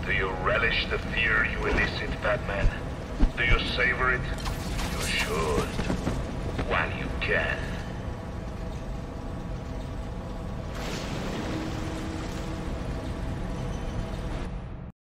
Do you relish the fear you elicit, Batman? Do you savor it? You should. While you can.